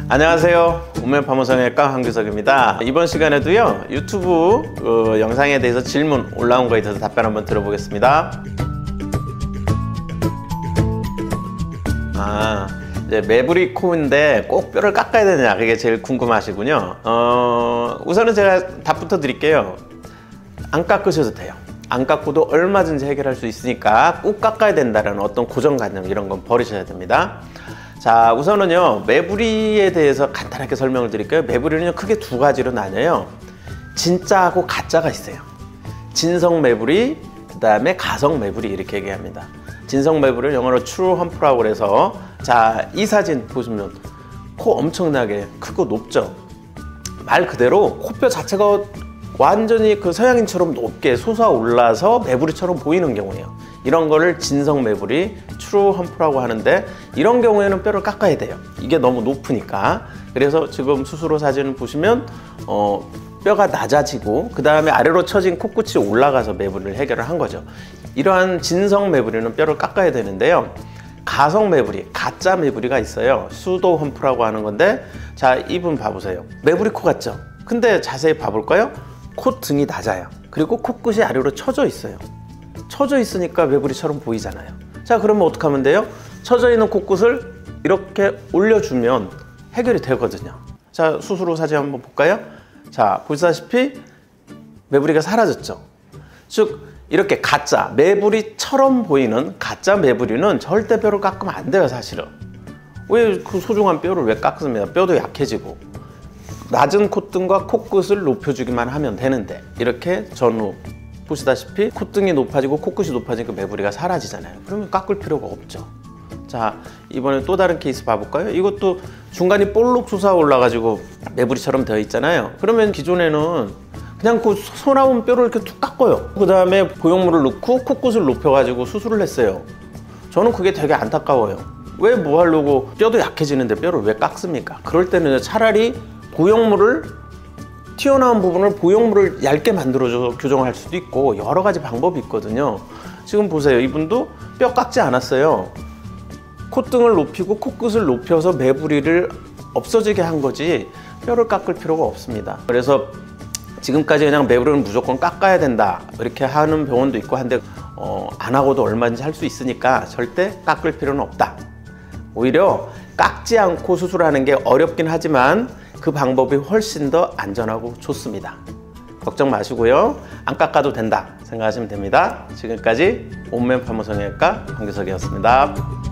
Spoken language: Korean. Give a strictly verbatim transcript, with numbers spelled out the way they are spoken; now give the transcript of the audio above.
안녕하세요. 온면파무성외과 황규석입니다. 이번 시간에도요 유튜브 어, 영상에 대해서 질문 올라온 거에 대해서 답변 한번 들어보겠습니다. 아, 이제 매부리 코인데 꼭 뼈를 깎아야 되느냐, 그게 제일 궁금하시군요. 어, 우선은 제가 답부터 드릴게요. 안 깎으셔도 돼요. 안 깎고도 얼마든지 해결할 수 있으니까 꼭 깎아야 된다는 어떤 고정관념, 이런 건 버리셔야 됩니다. 자, 우선은요 매부리에 대해서 간단하게 설명을 드릴게요. 매부리는 크게 두 가지로 나뉘어요. 진짜하고 가짜가 있어요. 진성 매부리, 그 다음에 가성 매부리, 이렇게 얘기합니다. 진성 매부리는 영어로 true hump라고 그래서, 자, 이 사진 보시면 코 엄청나게 크고 높죠. 말 그대로 코뼈 자체가 완전히 그 서양인처럼 높게 솟아 올라서 매부리처럼 보이는 경우예요. 이런 거를 진성 매부리, true hump라고 하는데, 이런 경우에는 뼈를 깎아야 돼요. 이게 너무 높으니까. 그래서 지금 수술후 사진을 보시면 어, 뼈가 낮아지고 그 다음에 아래로 처진 코끝이 올라가서 매부리를 해결을 한 거죠. 이러한 진성 매부리는 뼈를 깎아야 되는데요. 가성 매부리, 가짜 매부리가 있어요. 수도 험프라고 하는 건데, 자, 이분 봐보세요. 매부리 코 같죠? 근데 자세히 봐볼까요? 콧등이 낮아요. 그리고 코끝이 아래로 처져 있어요. 처져 있으니까 매부리처럼 보이잖아요. 자, 그러면 어떻게 하면 돼요? 처져 있는 코끝을 이렇게 올려주면 해결이 되거든요. 자, 수술 후 사진 한번 볼까요? 자, 보시다시피 매부리가 사라졌죠. 즉 이렇게 가짜 매부리처럼 보이는 가짜 매부리는 절대 뼈를 깎으면 안 돼요. 사실은 왜 그 소중한 뼈를 왜 깎습니까? 뼈도 약해지고 낮은 콧등과 코끝을 높여주기만 하면 되는데, 이렇게 전후 보시다시피 콧등이 높아지고 코끝이 높아지니까 매부리가 사라지잖아요. 그러면 깎을 필요가 없죠. 자, 이번에 또 다른 케이스 봐볼까요? 이것도 중간이 볼록 솟아 올라가지고 매부리처럼 되어 있잖아요. 그러면 기존에는 그냥 그 소 나온 뼈를 이렇게 툭 깎아요. 그 다음에 보형물을 넣고 코끝을 높여가지고 수술을 했어요. 저는 그게 되게 안타까워요. 왜 뭐 하려고 뼈도 약해지는데 뼈를 왜 깎습니까? 그럴 때는 차라리 보형물을, 튀어나온 부분을 보형물을 얇게 만들어줘서 교정할 수도 있고, 여러 가지 방법이 있거든요. 지금 보세요. 이분도 뼈 깎지 않았어요. 콧등을 높이고 코끝을 높여서 매부리를 없어지게 한 거지 뼈를 깎을 필요가 없습니다. 그래서 지금까지 그냥 매부리는 무조건 깎아야 된다 이렇게 하는 병원도 있고 한데, 어, 안 하고도 얼마든지 할 수 있으니까 절대 깎을 필요는 없다. 오히려 깎지 않고 수술하는 게 어렵긴 하지만 그 방법이 훨씬 더 안전하고 좋습니다. 걱정 마시고요. 안 깎아도 된다 생각하시면 됩니다. 지금까지 온면파무성외과 황규석이었습니다.